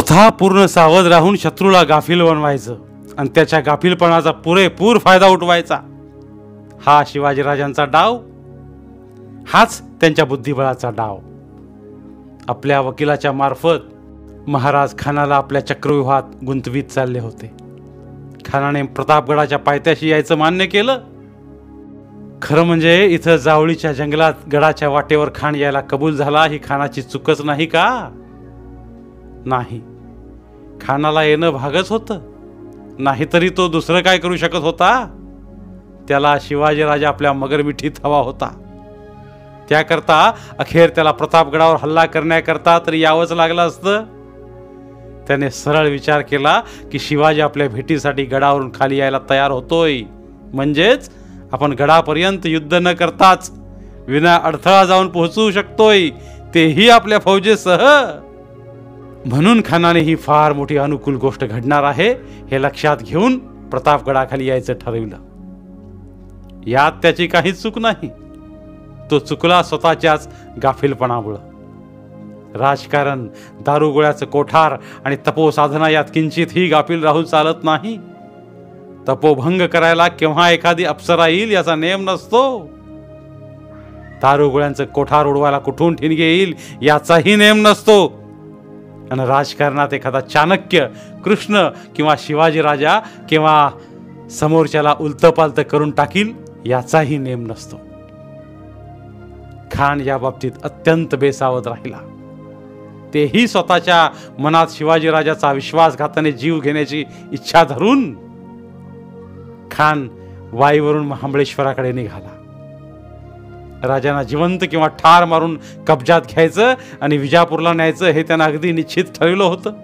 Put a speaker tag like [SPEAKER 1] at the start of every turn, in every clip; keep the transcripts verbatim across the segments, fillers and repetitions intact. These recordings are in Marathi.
[SPEAKER 1] स्वतः पूर्ण सावध राहून शत्रूला गाफील बनवायचं आणि त्याच्या गाफीलपणाचा पुरेपूर फायदा उठवायचा, हा शिवाजीराजांचा डाव, हाच त्यांच्या बुद्धिबळाचा डाव. आपल्या वकिलाच्या मार्फत महाराज खानाला आपल्या चक्रव्यूहात गुंतवीत चालले होते. खानाने प्रतापगडाच्या पायथ्याशी यायचं मान्य केलं. खरं म्हणजे इथं जावळीच्या जंगलात गडाच्या वाटेवर खान यायला कबूल झाला ही खानाची चूकच नाही का? नाही, खानाला येणं भागच होतं. नाहीतरी तो दुसरं काय करू शकत होता? त्याला शिवाजीराजा आपल्या मगरमिठीत हवा होता. त्याकरता अखेर त्याला प्रतापगडावर हल्ला करण्याकरता तरी यावंच लागलं असतं. त्याने सरळ विचार केला की शिवाजी आपल्या भेटीसाठी गडावरून खाली यायला तयार होतोय, म्हणजेच आपण गडापर्यंत युद्ध न करताच विना अडथळा जाऊन पोहोचू शकतोय, तेही आपल्या फौजेसह. म्हणून खानाने ही फार मोठी अनुकूल गोष्ट घडणार आहे हे लक्षात घेऊन प्रतापगडाखाली यायचं ठरवलं. यात त्याची काहीच चूक नाही. तो चुकला स्वतःच्याच गाफीलपणामुळं. राजकारण, दारुगोळ्याचं कोठार आणि तपोसाधना यात किंचितही गाफील राहून चालत नाही. तपोभंग करायला केव्हा एखादी अप्सरा येईल याचा नेम नसतो. दारुगोळ्यांचं कोठार उडवायला कुठून ठिणगी येईल याचाही नेम नसतो. आणि राजकारणात एखादा चाणक्य, कृष्ण किंवा शिवाजी राजा किंवा समोरच्याला उलतपालत करून टाकील याचाही नेम नसतो. खान या बाबतीत अत्यंत बेसावध राहिला. तेही स्वतःच्या मनात शिवाजीराजाचा विश्वासघाताने जीव घेण्याची इच्छा धरून खान वाईवरून महाबळेश्वराकडे निघाला. राजांना जिवंत किंवा ठार मारून कब्जात घ्यायचं आणि विजापूरला न्यायचं हे त्यांना अगदी निश्चित ठरवलं होतं.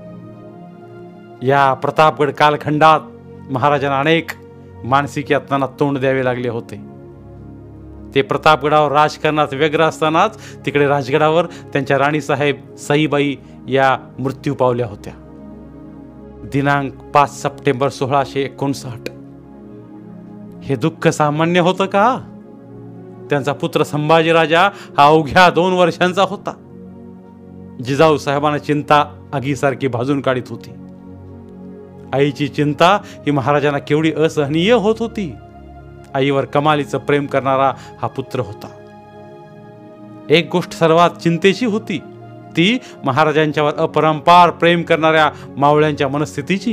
[SPEAKER 1] या प्रतापगड कालखंडात महाराजांना अनेक मानसिक यातनांना तोंड द्यावे लागले होते. ते प्रतापगडावर राजकारणात व्यग्र असतानाच तिकडे राजगडावर त्यांच्या राणीसाहेब सईबाई या मृत्यू पावल्या होत्या. दिनांक पाच सप्टेंबर सोळाशे एकोणसाठ. हे दुःख सामान्य होतं का? त्यांचा पुत्र संभाजीराजा हा अवघ्या दोन वर्षांचा होता. जिजाऊ साहेबांना चिंता आगीसारखी भाजून काढीत होती. आईची चिंता ही महाराजांना केवढी असहनीय होत होती. आईवर कमालीचं प्रेम करणारा हा पुत्र होता. एक गोष्ट सर्वात चिंतेची होती, ती महाराजांच्यावर अपरंपार प्रेम करणाऱ्या मावळ्यांच्या मनस्थितीची.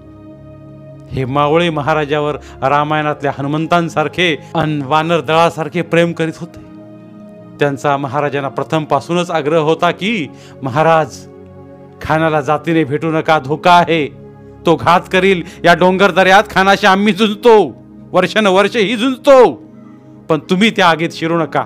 [SPEAKER 1] हे मावळे महाराजावर रामायणातल्या हनुमंतांसारखे अन वानर दळासारखे प्रेम करीत होते. त्यांचा महाराजांना प्रथमपासूनच आग्रह होता की महाराज, खानाला जातीने भेटू नका, धोका आहे, तो घात करील. या डोंगर दऱ्यात खानाशी आम्ही झुंजतो, वर्षानुवर्षे ही झुंजतो, पण तुम्ही त्या आगीत शिरू नका.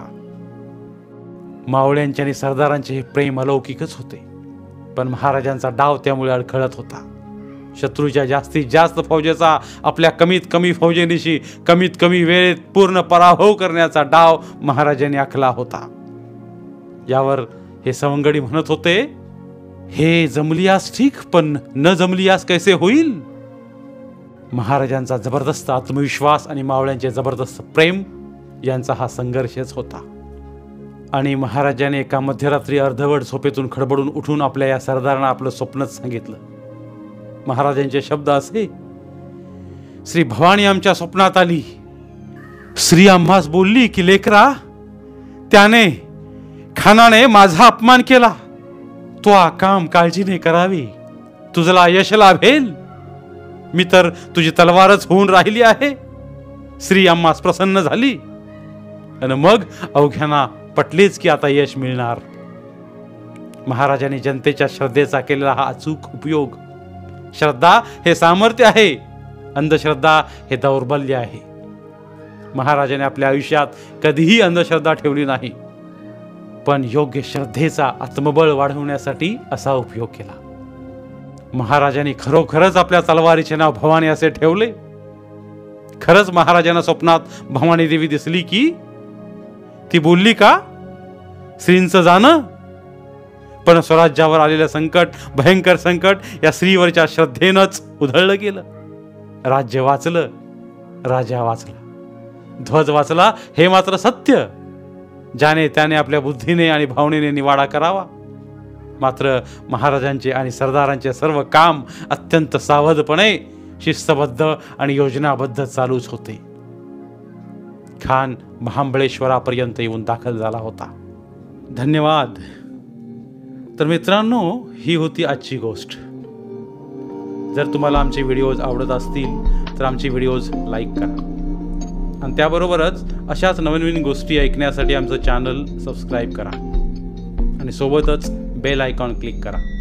[SPEAKER 1] मावळ्यांचे आणि सरदारांचे हे प्रेम अलौकिकच होते, पण महाराजांचा डाव त्यामुळे अडखळत होता. शत्रूच्या जास्तीत जास्त फौजेचा आपल्या कमीत कमी फौजेनिशी कमीत कमी वेळेत पूर्ण पराभव करण्याचा डाव महाराजांनी आखला होता. यावर हे सवंगडी म्हणत होते, हे जमलियास ठीक, पण न जमलियास कैसे होईल? महाराजांचा जबरदस्त आत्मविश्वास आणि मावळ्यांचे जबरदस्त प्रेम यांचा हा संघर्षच होता. आणि महाराजांनी एका मध्यरात्री अर्धवट झोपेतून खडबडून उठून आपल्या या सरदारांना आपलं स्वप्नच सांगितलं. महाराजांचे शब्द असे, श्री भवानी आमच्या स्वप्नात आली. श्री आम्हास बोलली की लेकरा, त्याने खानाने माझा अपमान केला. तो आ काम काळजीने करावे, तुझला यश लाभेल. मी तर तुझी तलवारच होऊन राहिली आहे. श्री आम्हास प्रसन्न झाली आणि मग अवघ्यांना पटलेच की आता यश मिळणार. महाराजांनी जनतेच्या श्रद्धेचा केलेला हा अचूक उपयोग. श्रद्धा हे सामर्थ्य आहे, अंधश्रद्धा हे दौर्बल्य आहे. महाराजांनी आपल्या आयुष्यात कधीही अंधश्रद्धा ठेवली नाही, पण योग्य श्रद्धेचा आत्मबळ वाढवण्यासाठी असा उपयोग केला. महाराजांनी खरोखरच आपल्या तलवारीचे नाव भवानी असे ठेवले. खरंच महाराजांना स्वप्नात भवानी देवी दिसली की? ती बोलली का श्रींचं जाणं? पण स्वराज्यावर आलेलं संकट, भयंकर संकट या स्त्रीवरच्या श्रद्धेनंच उधळलं गेलं. राज्य वाचलं, राजा वाचला, ध्वज वाचला, हे मात्र सत्य. ज्याने त्याने आपल्या बुद्धीने आणि भावनेने निवाडा करावा. मात्र महाराजांचे आणि सरदारांचे सर्व काम अत्यंत सावधपणे, शिस्तबद्ध आणि योजनाबद्ध चालूच होते. खान महाबळेश्वरापर्यंत येऊन दाखल झाला होता. धन्यवाद. तर मित्रांनो, ही होती आजची गोष्ट. जर तुम्हाला आमचे व्हिडिओज आवडत असतील तर आमचे व्हिडिओज लाईक करा आणि त्याबरोबरच अशाच नवीन नवीन गोष्टी ऐकण्यासाठी आमचं चॅनल सबस्क्राईब करा आणि सोबतच बेल आयकॉन क्लिक करा.